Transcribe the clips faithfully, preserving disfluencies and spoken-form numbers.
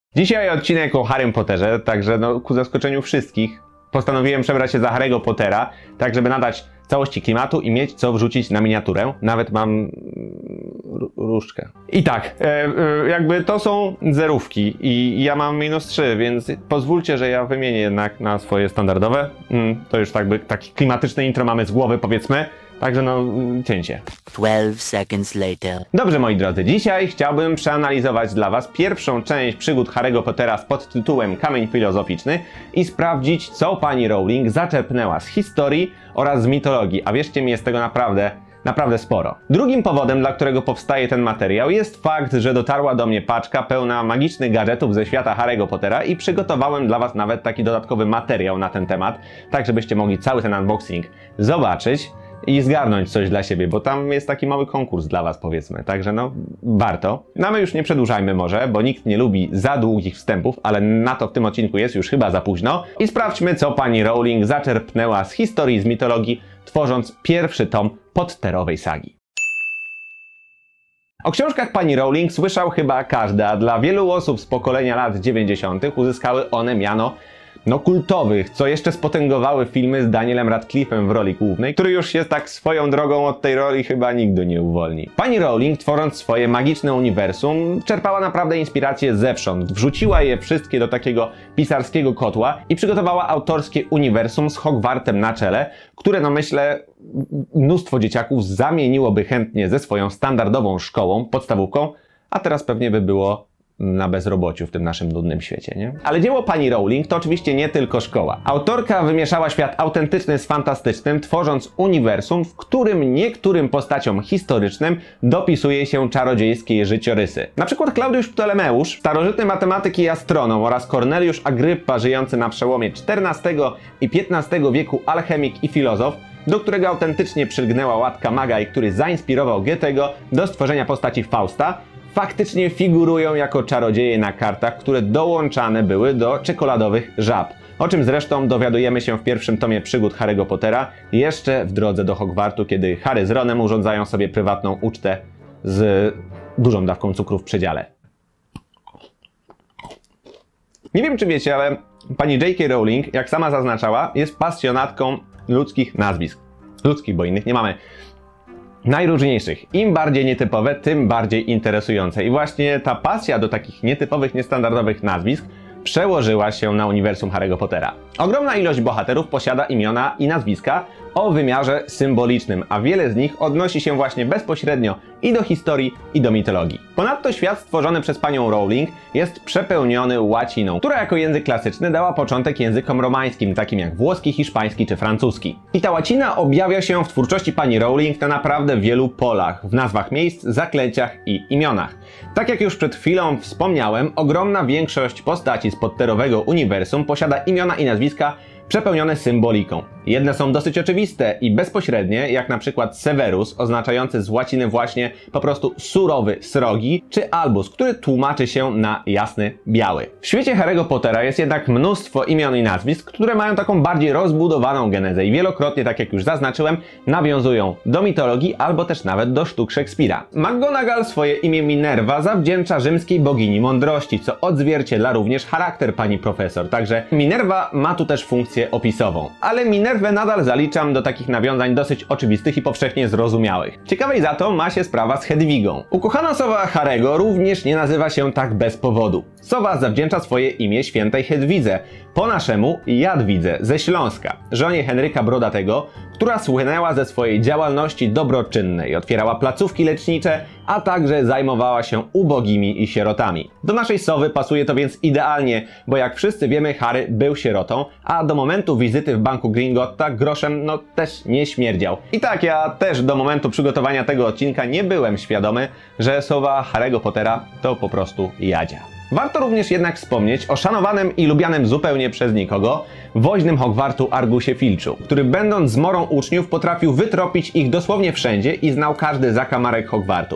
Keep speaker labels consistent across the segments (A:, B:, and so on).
A: Dzisiaj odcinek o Harrym Potterze, także no, ku zaskoczeniu wszystkich postanowiłem przebrać się za Harry'ego Pottera, tak żeby nadać całości klimatu i mieć co wrzucić na miniaturę. Nawet mam różdżkę. I tak, e, e, jakby to są zerówki i ja mam minus trzy, więc pozwólcie, że ja wymienię jednak na swoje standardowe. Mm, to już jakby taki klimatyczny intro mamy z głowy, powiedzmy. Także no, cięcie.
B: twelve seconds later.
A: Dobrze, moi drodzy, dzisiaj chciałbym przeanalizować dla was pierwszą część przygód Harry'ego Pottera z podtytułem Kamień Filozoficzny i sprawdzić, co pani Rowling zaczerpnęła z historii oraz z mitologii, a wierzcie mi, jest tego naprawdę, naprawdę sporo. Drugim powodem, dla którego powstaje ten materiał, jest fakt, że dotarła do mnie paczka pełna magicznych gadżetów ze świata Harry'ego Pottera i przygotowałem dla was nawet taki dodatkowy materiał na ten temat, tak żebyście mogli cały ten unboxing zobaczyć i zgarnąć coś dla siebie, bo tam jest taki mały konkurs dla was, powiedzmy, także no, warto. No a my już nie przedłużajmy może, bo nikt nie lubi za długich wstępów, ale na to w tym odcinku jest już chyba za późno. I sprawdźmy, co pani Rowling zaczerpnęła z historii, z mitologii, tworząc pierwszy tom Potterowej sagi. O książkach pani Rowling słyszał chyba każdy, a dla wielu osób z pokolenia lat dziewięćdziesiątych uzyskały one miano no kultowych, co jeszcze spotęgowały filmy z Danielem Radcliffe'em w roli głównej, który już się tak swoją drogą od tej roli chyba nigdy nie uwolni. Pani Rowling, tworząc swoje magiczne uniwersum, czerpała naprawdę inspiracje zewsząd, wrzuciła je wszystkie do takiego pisarskiego kotła i przygotowała autorskie uniwersum z Hogwartem na czele, które no myślę mnóstwo dzieciaków zamieniłoby chętnie ze swoją standardową szkołą, podstawówką, a teraz pewnie by było na bezrobociu w tym naszym nudnym świecie, nie? Ale dzieło pani Rowling to oczywiście nie tylko szkoła. Autorka wymieszała świat autentyczny z fantastycznym, tworząc uniwersum, w którym niektórym postaciom historycznym dopisuje się czarodziejskie życiorysy. Na przykład Klaudiusz Ptolemeusz, starożytny matematyk i astronom, oraz Corneliusz Agryppa, żyjący na przełomie czternastego i piętnastego wieku alchemik i filozof, do którego autentycznie przylgnęła łatka maga i który zainspirował Goethego do stworzenia postaci Fausta, faktycznie figurują jako czarodzieje na kartach, które dołączane były do czekoladowych żab. O czym zresztą dowiadujemy się w pierwszym tomie przygód Harry'ego Pottera, jeszcze w drodze do Hogwartu, kiedy Harry z Ronem urządzają sobie prywatną ucztę z dużą dawką cukru w przedziale. Nie wiem, czy wiecie, ale pani J K Rowling, jak sama zaznaczała, jest pasjonatką ludzkich nazwisk. Ludzkich, bo innych nie mamy. Najróżniejszych. Im bardziej nietypowe, tym bardziej interesujące. I właśnie ta pasja do takich nietypowych, niestandardowych nazwisk przełożyła się na uniwersum Harry'ego Pottera. Ogromna ilość bohaterów posiada imiona i nazwiska o wymiarze symbolicznym, a wiele z nich odnosi się właśnie bezpośrednio i do historii, i do mitologii. Ponadto świat stworzony przez panią Rowling jest przepełniony łaciną, która jako język klasyczny dała początek językom romańskim, takim jak włoski, hiszpański czy francuski. I ta łacina objawia się w twórczości pani Rowling na naprawdę wielu polach, w nazwach miejsc, zaklęciach i imionach. Tak jak już przed chwilą wspomniałem, ogromna większość postaci z Potterowego uniwersum posiada imiona i nazwiska przepełnione symboliką. Jedne są dosyć oczywiste i bezpośrednie, jak na przykład Severus, oznaczający z łaciny właśnie po prostu surowy, srogi, czy Albus, który tłumaczy się na jasny, biały. W świecie Harry'ego Pottera jest jednak mnóstwo imion i nazwisk, które mają taką bardziej rozbudowaną genezę i wielokrotnie, tak jak już zaznaczyłem, nawiązują do mitologii albo też nawet do sztuk Szekspira. McGonagall swoje imię Minerva zawdzięcza rzymskiej bogini mądrości, co odzwierciedla również charakter pani profesor, także Minerva ma tu też funkcję opisową. Ale Minerwę nadal zaliczam do takich nawiązań dosyć oczywistych i powszechnie zrozumiałych. Ciekawej za to ma się sprawa z Hedwigą. Ukochana sowa Harry'ego również nie nazywa się tak bez powodu. Sowa zawdzięcza swoje imię świętej Hedwidze, po naszemu Jadwidze ze Śląska, żonie Henryka Brodatego, która słynęła ze swojej działalności dobroczynnej, otwierała placówki lecznicze, a także zajmowała się ubogimi i sierotami. Do naszej sowy pasuje to więc idealnie, bo jak wszyscy wiemy, Harry był sierotą, a do momentu wizyty w banku Gringotta groszem no też nie śmierdział. I tak, ja też do momentu przygotowania tego odcinka nie byłem świadomy, że sowa Harry'ego Pottera to po prostu Jadzia. Warto również jednak wspomnieć o szanowanym i lubianym zupełnie przez nikogo woźnym Hogwartu Argusie Filczu, który będąc zmorą uczniów potrafił wytropić ich dosłownie wszędzie i znał każdy zakamarek Hogwartu.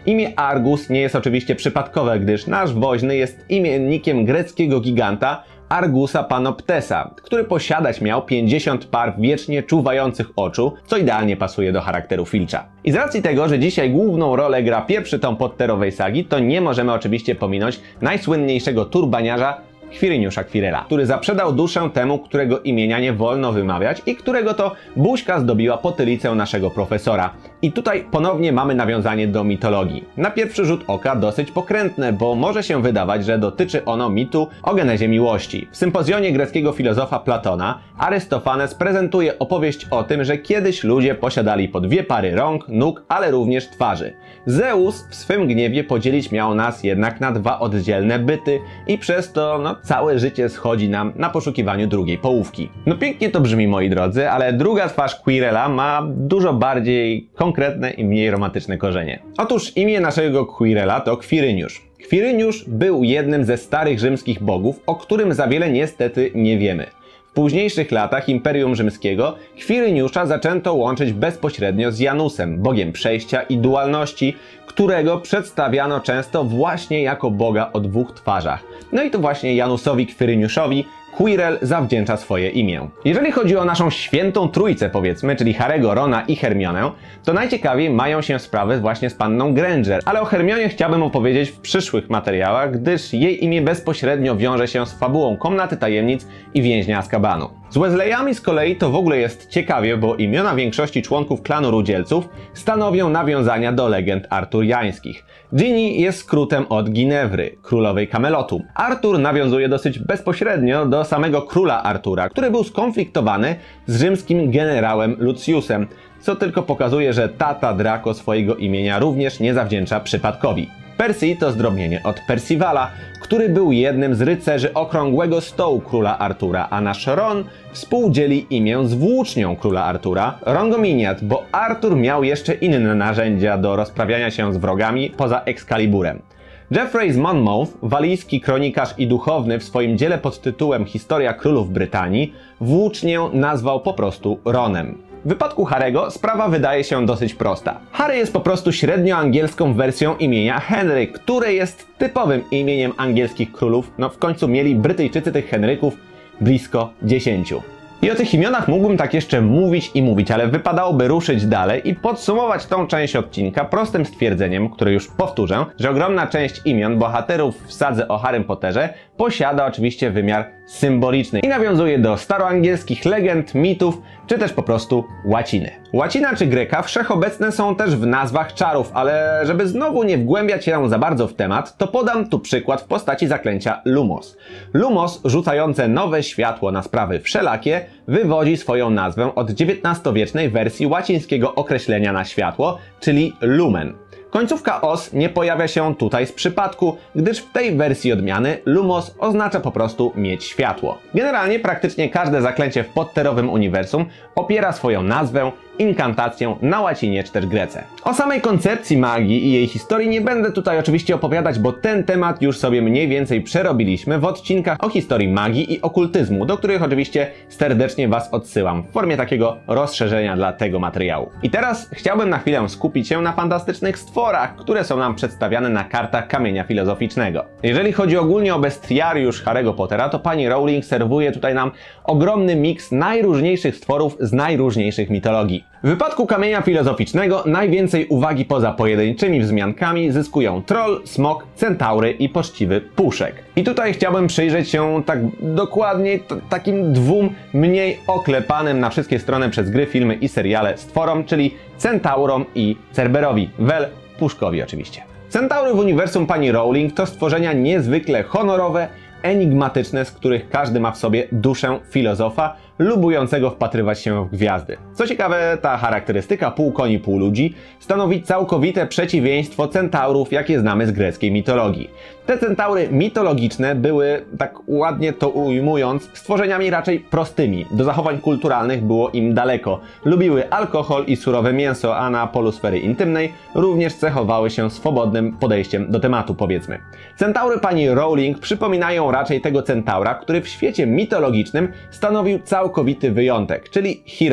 A: Imię Argus nie jest oczywiście przypadkowe, gdyż nasz woźny jest imiennikiem greckiego giganta Argusa Panoptesa, który posiadać miał pięćdziesiąt par wiecznie czuwających oczu, co idealnie pasuje do charakteru Filcha. I z racji tego, że dzisiaj główną rolę gra pierwszy tom podterowej sagi, to nie możemy oczywiście pominąć najsłynniejszego turbaniarza Quiriniusza Quirrella, który zaprzedał duszę temu, którego imienia nie wolno wymawiać i którego to buźka zdobiła potylicę naszego profesora. I tutaj ponownie mamy nawiązanie do mitologii. Na pierwszy rzut oka dosyć pokrętne, bo może się wydawać, że dotyczy ono mitu o genezie miłości. W sympozjonie greckiego filozofa Platona Arystofanes prezentuje opowieść o tym, że kiedyś ludzie posiadali po dwie pary rąk, nóg, ale również twarzy. Zeus w swym gniewie podzielić miał nas jednak na dwa oddzielne byty i przez to no, całe życie schodzi nam na poszukiwaniu drugiej połówki. No pięknie to brzmi, moi drodzy, ale druga twarz Quirrella ma dużo bardziej konkretne i mniej romantyczne korzenie. Otóż imię naszego Quirrella to Quiriniusz. Quiriniusz był jednym ze starych rzymskich bogów, o którym za wiele niestety nie wiemy. W późniejszych latach Imperium Rzymskiego Quiriniusza zaczęto łączyć bezpośrednio z Janusem, bogiem przejścia i dualności, którego przedstawiano często właśnie jako boga o dwóch twarzach. No i to właśnie Janusowi Quiriniuszowi Quirrell zawdzięcza swoje imię. Jeżeli chodzi o naszą świętą trójcę, powiedzmy, czyli Harry'ego, Rona i Hermionę, to najciekawiej mają się sprawy właśnie z panną Granger, ale o Hermionie chciałbym opowiedzieć w przyszłych materiałach, gdyż jej imię bezpośrednio wiąże się z fabułą Komnaty Tajemnic i Więźnia Azkabanu. Z Weasleyami z kolei to w ogóle jest ciekawie, bo imiona większości członków klanu Rudzielców stanowią nawiązania do legend arturiańskich. Ginny jest skrótem od Ginevry, królowej Kamelotu. Artur nawiązuje dosyć bezpośrednio do samego króla Artura, który był skonfliktowany z rzymskim generałem Luciusem, co tylko pokazuje, że tata Draco swojego imienia również nie zawdzięcza przypadkowi. Percy to zdrobnienie od Percivala, który był jednym z rycerzy okrągłego stołu króla Artura, a nasz Ron współdzieli imię z włócznią króla Artura, Rongominiat, bo Artur miał jeszcze inne narzędzia do rozprawiania się z wrogami poza Excaliburem. Geoffrey z Monmouth, walijski kronikarz i duchowny, w swoim dziele pod tytułem Historia Królów Brytanii włócznię nazwał po prostu Ronem. W wypadku Harry'ego sprawa wydaje się dosyć prosta. Harry jest po prostu średnio angielską wersją imienia Henry, które jest typowym imieniem angielskich królów. No w końcu mieli Brytyjczycy tych Henryków blisko dziesięciu. I o tych imionach mógłbym tak jeszcze mówić i mówić, ale wypadałoby ruszyć dalej i podsumować tą część odcinka prostym stwierdzeniem, które już powtórzę, że ogromna część imion bohaterów w sadze o Harrym Potterze posiada oczywiście wymiar symboliczny i nawiązuje do staroangielskich legend, mitów, czy też po prostu łaciny. Łacina czy greka wszechobecne są też w nazwach czarów, ale żeby znowu nie wgłębiać się za bardzo w temat, to podam tu przykład w postaci zaklęcia Lumos. Lumos, rzucające nowe światło na sprawy wszelakie, wywodzi swoją nazwę od dziewiętnastowiecznej wersji łacińskiego określenia na światło, czyli lumen. Końcówka os nie pojawia się tutaj z przypadku, gdyż w tej wersji odmiany lumos oznacza po prostu mieć światło. Generalnie praktycznie każde zaklęcie w potterowym uniwersum opiera swoją nazwę, inkantację na łacinie czy też grece. O samej koncepcji magii i jej historii nie będę tutaj oczywiście opowiadać, bo ten temat już sobie mniej więcej przerobiliśmy w odcinkach o historii magii i okultyzmu, do których oczywiście serdecznie Was odsyłam w formie takiego rozszerzenia dla tego materiału. I teraz chciałbym na chwilę skupić się na fantastycznych stworach, które są nam przedstawiane na kartach Kamienia Filozoficznego. Jeżeli chodzi ogólnie o bestiariusz Harry'ego Pottera, to pani Rowling serwuje tutaj nam ogromny miks najróżniejszych stworów z najróżniejszych mitologii. W wypadku Kamienia Filozoficznego najwięcej uwagi poza pojedynczymi wzmiankami zyskują troll, smok, centaury i poczciwy puszek. I tutaj chciałbym przyjrzeć się tak dokładniej takim dwóm mniej oklepanym na wszystkie strony przez gry, filmy i seriale stworom, czyli centaurom i cerberowi, wel puszkowi oczywiście. Centaury w uniwersum pani Rowling to stworzenia niezwykle honorowe, enigmatyczne, z których każdy ma w sobie duszę filozofa, lubującego wpatrywać się w gwiazdy. Co ciekawe, ta charakterystyka pół koni, pół ludzi stanowi całkowite przeciwieństwo centaurów, jakie znamy z greckiej mitologii. Te centaury mitologiczne były, tak ładnie to ujmując, stworzeniami raczej prostymi. Do zachowań kulturalnych było im daleko. Lubiły alkohol i surowe mięso, a na polu sfery intymnej również cechowały się swobodnym podejściem do tematu, powiedzmy. Centaury pani Rowling przypominają raczej tego centaura, który w świecie mitologicznym stanowił całkowity wyjątek, czyli Chirona.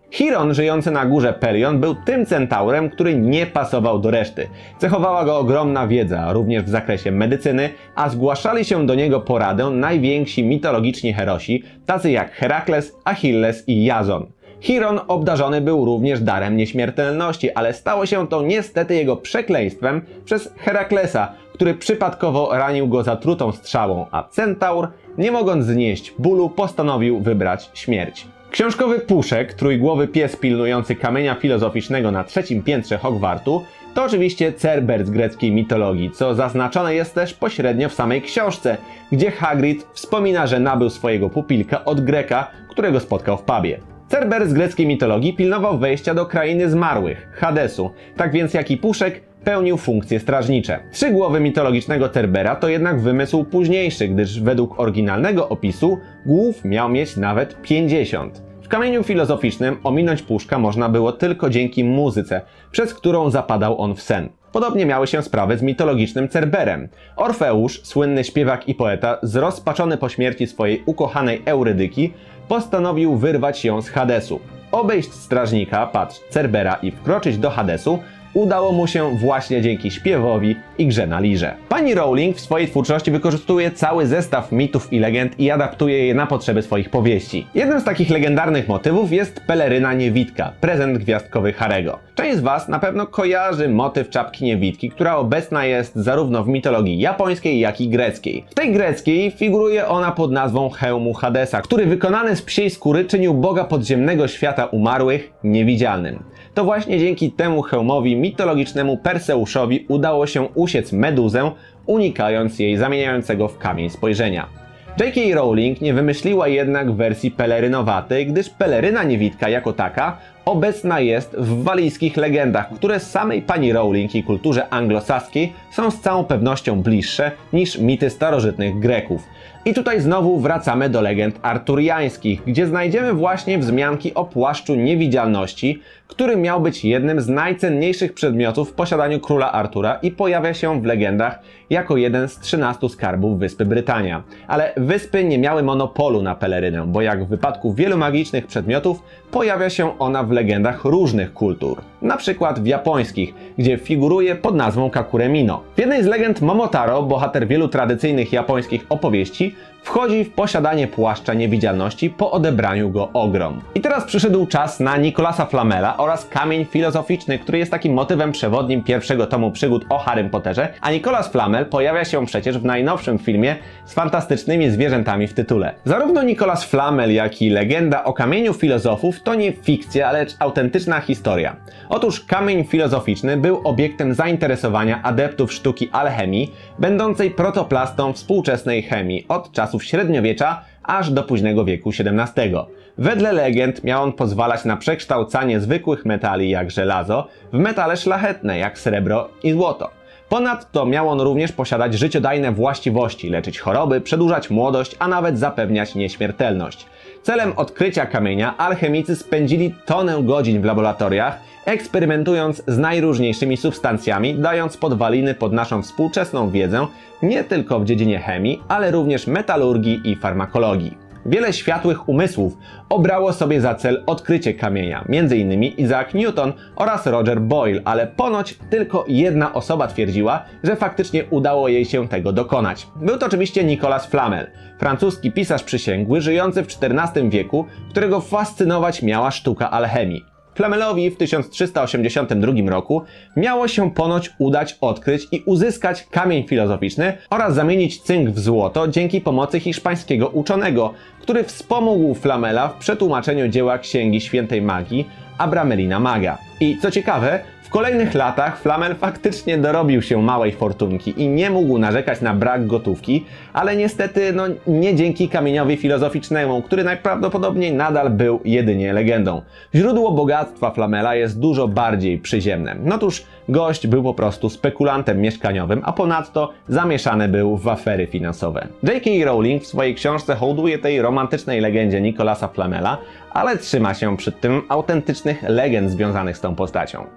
A: Chiron, żyjący na górze Pelion, był tym centaurem, który nie pasował do reszty. Cechowała go ogromna wiedza, również w zakresie medycyny, a zgłaszali się do niego po radę najwięksi mitologiczni herosi, tacy jak Herakles, Achilles i Jazon. Chiron obdarzony był również darem nieśmiertelności, ale stało się to niestety jego przekleństwem przez Heraklesa, który przypadkowo ranił go zatrutą strzałą, a centaur, nie mogąc znieść bólu, postanowił wybrać śmierć. Książkowy Puszek, trójgłowy pies pilnujący kamienia filozoficznego na trzecim piętrze Hogwartu, to oczywiście Cerber z greckiej mitologii, co zaznaczone jest też pośrednio w samej książce, gdzie Hagrid wspomina, że nabył swojego pupilka od Greka, którego spotkał w pubie. Cerber z greckiej mitologii pilnował wejścia do krainy zmarłych, Hadesu, tak więc jak i Puszek pełnił funkcje strażnicze. Trzy głowy mitologicznego Cerbera to jednak wymysł późniejszy, gdyż według oryginalnego opisu głów miał mieć nawet pięćdziesiąt. W kamieniu filozoficznym ominąć Puszka można było tylko dzięki muzyce, przez którą zapadał on w sen. Podobnie miały się sprawy z mitologicznym Cerberem. Orfeusz, słynny śpiewak i poeta, zrozpaczony po śmierci swojej ukochanej Eurydyki, postanowił wyrwać ją z Hadesu. Obejść strażnika, patrz Cerbera i wkroczyć do Hadesu udało mu się właśnie dzięki śpiewowi i grze na lirze. Pani Rowling w swojej twórczości wykorzystuje cały zestaw mitów i legend i adaptuje je na potrzeby swoich powieści. Jednym z takich legendarnych motywów jest peleryna niewidka, prezent gwiazdkowy Harry'ego. Część z Was na pewno kojarzy motyw czapki niewidki, która obecna jest zarówno w mitologii japońskiej, jak i greckiej. W tej greckiej figuruje ona pod nazwą hełmu Hadesa, który wykonany z psiej skóry czynił boga podziemnego świata umarłych niewidzialnym. To właśnie dzięki temu hełmowi mitologicznemu Perseuszowi udało się usiec Meduzę, unikając jej zamieniającego w kamień spojrzenia. J K Rowling nie wymyśliła jednak wersji pelerynowatej, gdyż peleryna niewidka jako taka obecna jest w walijskich legendach, które samej pani Rowling i kulturze anglosaskiej są z całą pewnością bliższe niż mity starożytnych Greków. I tutaj znowu wracamy do legend arturiańskich, gdzie znajdziemy właśnie wzmianki o płaszczu niewidzialności, który miał być jednym z najcenniejszych przedmiotów w posiadaniu króla Artura i pojawia się w legendach jako jeden z trzynastu skarbów Wyspy Brytania. Ale wyspy nie miały monopolu na pelerynę, bo jak w wypadku wielu magicznych przedmiotów pojawia się ona w legendach różnych kultur. Na przykład w japońskich, gdzie figuruje pod nazwą Kakuremino. W jednej z legend Momotaro, bohater wielu tradycyjnych japońskich opowieści, wchodzi w posiadanie płaszcza niewidzialności po odebraniu go ogrom. I teraz przyszedł czas na Nicolasa Flamela oraz kamień filozoficzny, który jest takim motywem przewodnim pierwszego tomu przygód o Harrym Potterze, a Nicolas Flamel pojawia się przecież w najnowszym filmie z fantastycznymi zwierzętami w tytule. Zarówno Nicolas Flamel, jak i legenda o kamieniu filozofów to nie fikcja, lecz autentyczna historia. Otóż kamień filozoficzny był obiektem zainteresowania adeptów sztuki alchemii, będącej protoplastą współczesnej chemii od czasów średniowiecza aż do późnego wieku siedemnastego. Wedle legend miał on pozwalać na przekształcanie zwykłych metali jak żelazo w metale szlachetne jak srebro i złoto. Ponadto miał on również posiadać życiodajne właściwości, leczyć choroby, przedłużać młodość, a nawet zapewniać nieśmiertelność. Celem odkrycia kamienia alchemicy spędzili tonę godzin w laboratoriach, eksperymentując z najróżniejszymi substancjami, dając podwaliny pod naszą współczesną wiedzę nie tylko w dziedzinie chemii, ale również metalurgii i farmakologii. Wiele światłych umysłów obrało sobie za cel odkrycie kamienia, między innymi Isaac Newton oraz Roger Boyle, ale ponoć tylko jedna osoba twierdziła, że faktycznie udało jej się tego dokonać. Był to oczywiście Nicolas Flamel, francuski pisarz przysięgły żyjący w czternastym wieku, którego fascynować miała sztuka alchemii. Flamelowi w tysiąc trzysta osiemdziesiątym drugim roku miało się ponoć udać odkryć i uzyskać kamień filozoficzny oraz zamienić cynk w złoto dzięki pomocy hiszpańskiego uczonego, który wspomógł Flamela w przetłumaczeniu dzieła Księgi Świętej Magii Abramelina Maga. I co ciekawe, w kolejnych latach Flamel faktycznie dorobił się małej fortunki i nie mógł narzekać na brak gotówki, ale niestety no, nie dzięki kamieniowi filozoficznemu, który najprawdopodobniej nadal był jedynie legendą. Źródło bogactwa Flamela jest dużo bardziej przyziemne. Otóż gość był po prostu spekulantem mieszkaniowym, a ponadto zamieszany był w afery finansowe. J K Rowling w swojej książce hołduje tej romantycznej legendzie Nicolasa Flamela, ale trzyma się przy tym autentycznych legend związanych z tą postacią. I tego typu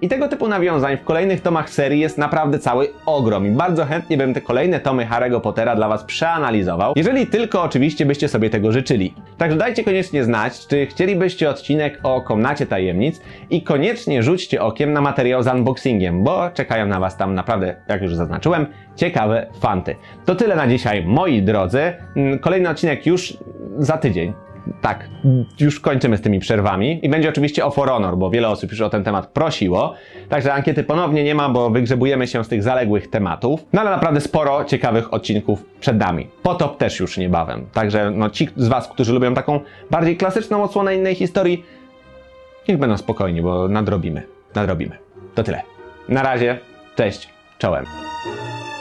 A: typu nawiązań w kolejnych tomach serii jest naprawdę cały ogrom i bardzo chętnie bym te kolejne tomy Harry'ego Pottera dla Was przeanalizował, jeżeli tylko oczywiście byście sobie tego życzyli. Także dajcie koniecznie znać, czy chcielibyście odcinek o Komnacie Tajemnic i koniecznie rzućcie okiem na materiał z unboxingiem, bo czekają na Was tam naprawdę, jak już zaznaczyłem, ciekawe fanty. To tyle na dzisiaj, moi drodzy. Kolejny odcinek już za tydzień. Tak, już kończymy z tymi przerwami i będzie oczywiście o For Honor, bo wiele osób już o ten temat prosiło. Także ankiety ponownie nie ma, bo wygrzebujemy się z tych zaległych tematów. No ale naprawdę sporo ciekawych odcinków przed nami. Potop też już niebawem. Także no, ci z Was, którzy lubią taką bardziej klasyczną odsłonę innej historii, niech będą spokojni, bo nadrobimy. Nadrobimy. To tyle. Na razie, cześć, czołem.